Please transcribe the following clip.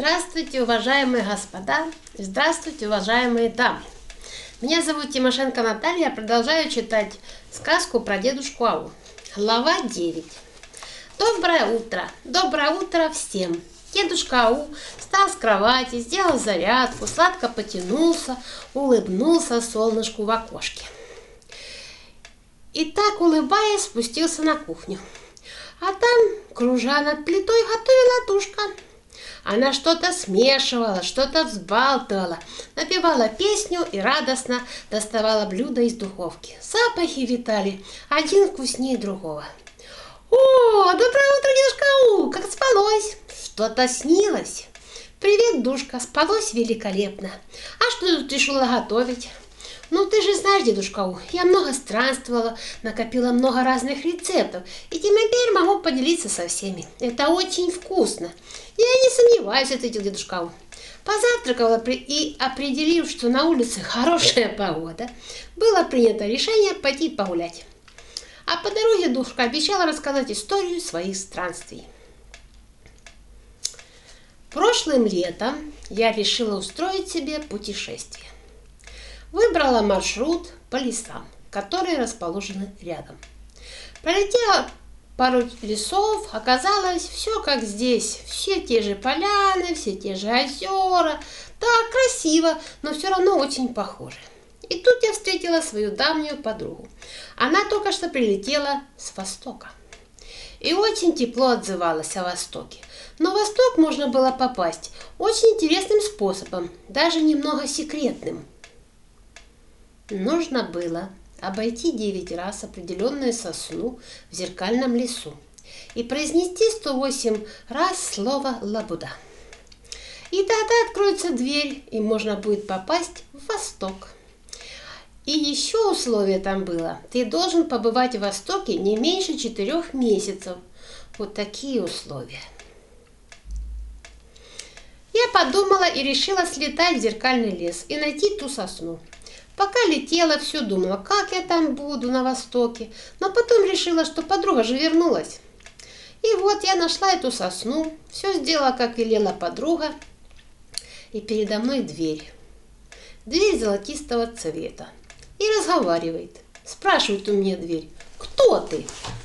Здравствуйте, уважаемые господа, здравствуйте, уважаемые дамы. Меня зовут Тимошенко Наталья, я продолжаю читать сказку про дедушку Ау. Глава 9. Доброе утро всем. Дедушка Ау встал с кровати, сделал зарядку, сладко потянулся, улыбнулся солнышку в окошке. И так, улыбаясь, спустился на кухню. А там, кружа над плитой, готовила тушка. Она что-то смешивала, что-то взбалтывала, напевала песню и радостно доставала блюдо из духовки. Запахи витали, один вкуснее другого. «О, доброе утро, дедушка Ау! Как спалось? Что-то снилось?» «Привет, душка, спалось великолепно. А что тут решила готовить?» «Ну, ты же знаешь, дедушка Ау, я много странствовала, накопила много разных рецептов, и теперь могу поделиться со всеми. Это очень вкусно. Я не сомневаюсь, ответил дедушка Ау. Позавтракала и, определив, что на улице хорошая погода, было принято решение пойти погулять. А по дороге душка обещала рассказать историю своих странствий. Прошлым летом я решила устроить себе путешествие. Выбрала маршрут по лесам, которые расположены рядом. Пролетела пару лесов, оказалось все как здесь. Все те же поляны, все те же озера. Так, красиво, но все равно очень похоже. И тут я встретила свою давнюю подругу. Она только что прилетела с Востока. И очень тепло отзывалась о Востоке. Но в Восток можно было попасть очень интересным способом, даже немного секретным. Нужно было обойти 9 раз определенную сосну в зеркальном лесу и произнести 108 раз слово «лабуда». И тогда откроется дверь, и можно будет попасть в Восток. И еще условие там было: ты должен побывать в Востоке не меньше 4 месяцев. Вот такие условия. Я подумала и решила слетать в зеркальный лес и найти ту сосну. Пока летела, все думала, как я там буду на Востоке, но потом решила, что подруга же вернулась. И вот я нашла эту сосну, все сделала, как велела подруга, и передо мной дверь. Дверь золотистого цвета. И разговаривает. Спрашивает у меня дверь: «Кто ты?»